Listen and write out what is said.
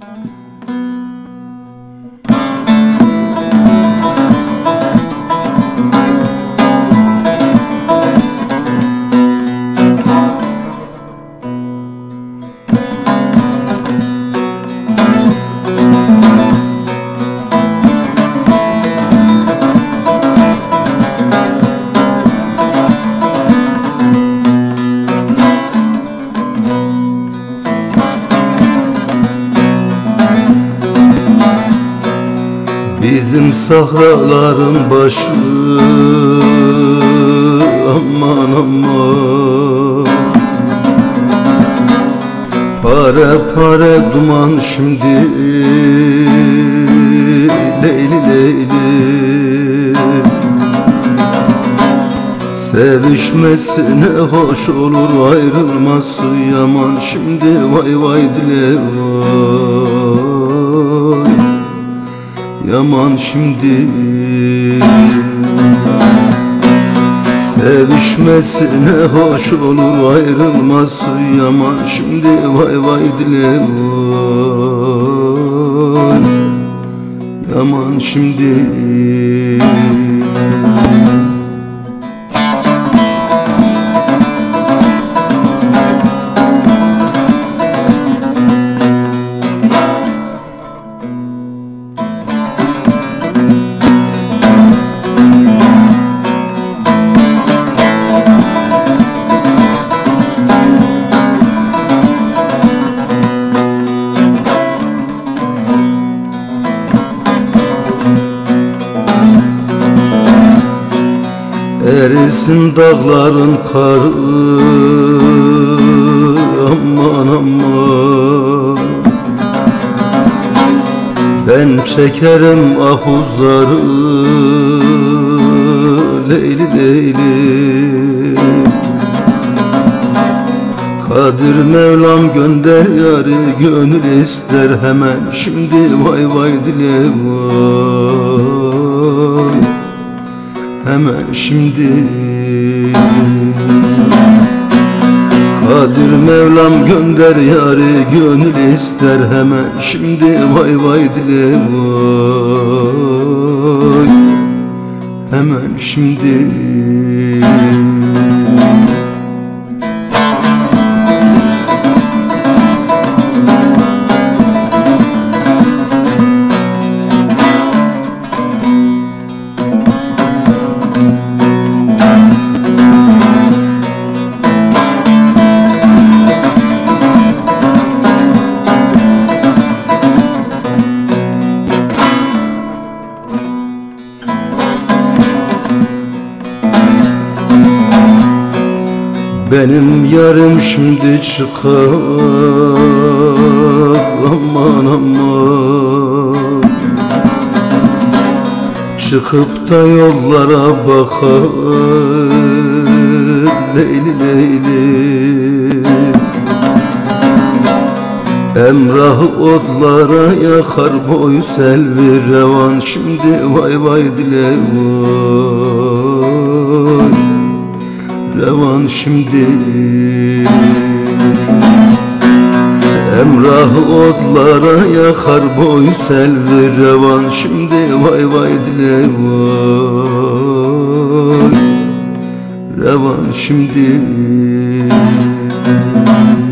Bizim sahraların başı aman aman, pare pare duman şimdi leyli leyli. Sevişmesine hoş olur, ayrılması yaman şimdi vay vay dile vay, yaman şimdi. Sevişmesine hoş olur, ayrılması yaman şimdi vay vay dile vay, yaman şimdi. Erisin dağların karı aman aman, ben çekerim ahuzları leyli leyli. Kadir Mevlam gönder yarı, gönül ister hemen şimdi vay vay dile vay, hemen şimdi. Kadir Mevlam gönder yarı, gönül ister hemen şimdi vay vay dile vay, hemen şimdi. Benim yarım şimdi çıkar aman aman, çıkıp da yollara bakar leyli leyli. Emrahı otlara yakar, boyu selvi revan şimdi vay vay dile vay, revan şimdi. Emrahı otlara yakar, boyu selvi revan şimdi vay vay dile vay, revan şimdi.